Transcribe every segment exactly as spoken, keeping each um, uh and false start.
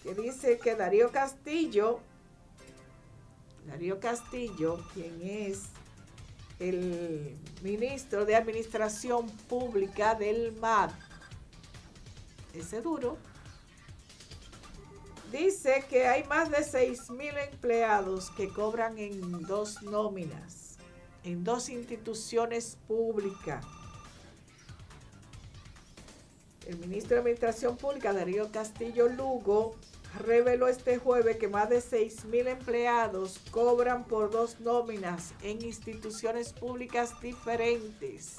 que dice que Darío Castillo, Darío Castillo, quien es el ministro de Administración Pública del M A D, ese duro, dice que hay más de seis mil empleados que cobran en dos nóminas, en dos instituciones públicas. El ministro de Administración Pública, Darío Castillo Lugo, reveló este jueves que más de seis mil empleados cobran por dos nóminas en instituciones públicas diferentes.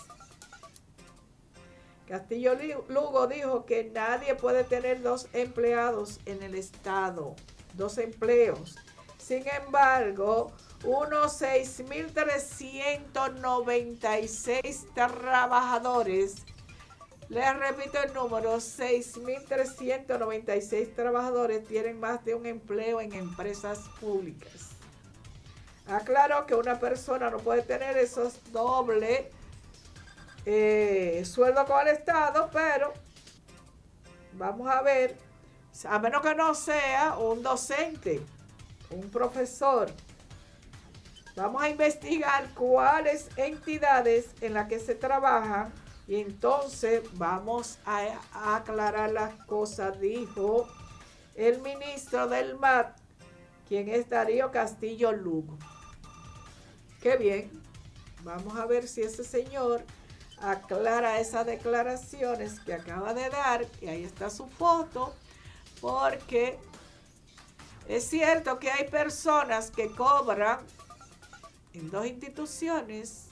Castillo Lugo dijo que nadie puede tener dos empleados en el Estado, dos empleos. Sin embargo, unos seis mil trescientos noventa y seis trabajadores, les repito el número, seis mil trescientos noventa y seis trabajadores tienen más de un empleo en empresas públicas. Aclaró que una persona no puede tener esos dobles eh, sueldo con el Estado, pero vamos a ver, a menos que no sea un docente, un profesor. Vamos a investigar cuáles entidades en las que se trabajan y entonces vamos a, a aclarar las cosas, dijo el ministro del M A D, quien es Darío Castillo Lugo. Qué bien, vamos a ver si ese señor aclara esas declaraciones que acaba de dar, y ahí está su foto, porque es cierto que hay personas que cobran en dos instituciones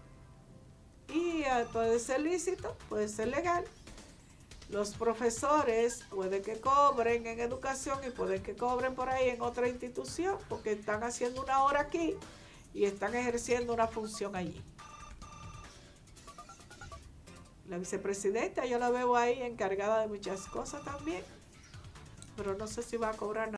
y puede ser lícito, puede ser legal. Los profesores pueden que cobren en educación y pueden que cobren por ahí en otra institución porque están haciendo una hora aquí y están ejerciendo una función allí. La vicepresidenta yo la veo ahí encargada de muchas cosas también, pero no sé si va a cobrar nada.